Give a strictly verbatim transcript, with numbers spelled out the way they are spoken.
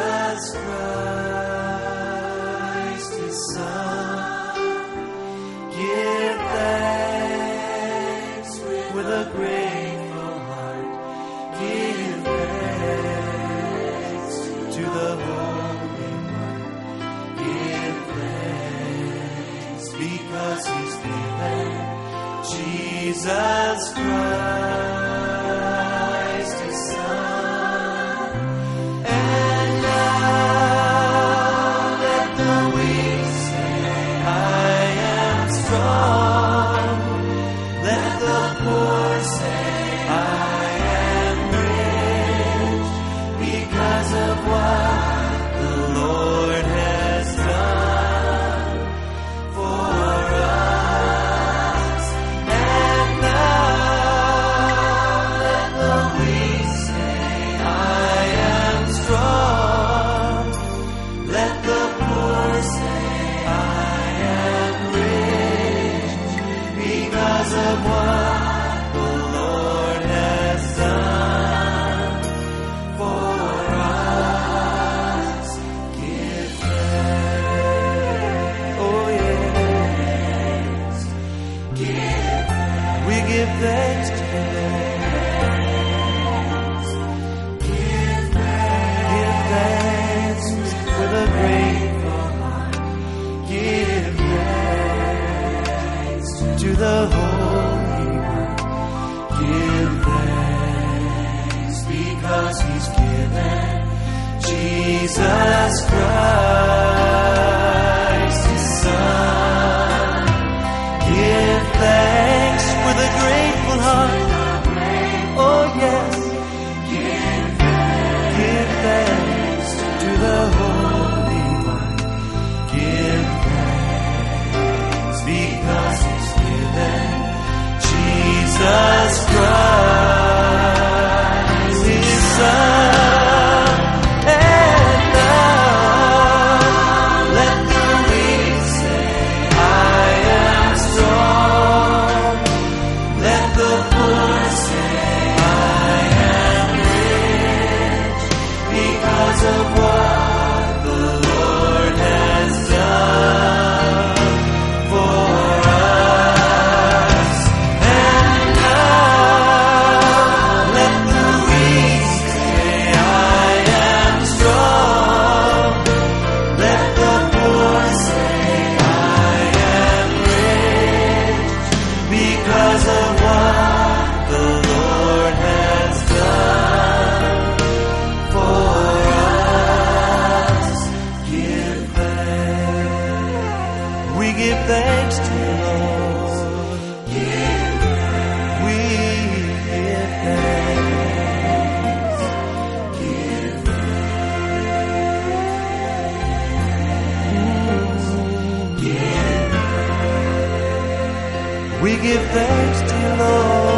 Jesus Christ, His Son. Give thanks with a grateful heart. Give thanks to the Holy One. Give thanks because He's given Jesus Christ, His Son. And now let the weak say, I am strong. Let the poor say, I am rich, because of what the Lord has done for us. And now let the weak say, I am strong. Let the poor say, I am rich, because of what the Lord has done for us. Give thanks. Oh yes. Give thanks. We give thanks to you. Give thanks. Give thanks with a grateful heart. Give thanks to the Holy One. Give thanks because He's given Jesus Christ, His Son. Give thanks with a grateful heart. Oh yes. Give thanks. Give thanks to the Holy One. Give thanks because He's given Jesus Christ, His Son. And now let the weak say, I am strong. Let the poor say, I am rich, because of what the Lord has done for us. And now let the weak say, I am strong. Let the poor say, I am rich, because of what the Lord has done for us. Give thanks. We give thanks to the Lord. Give thanks. We give thanks. Give thanks. Give thanks. We give thanks to the Lord.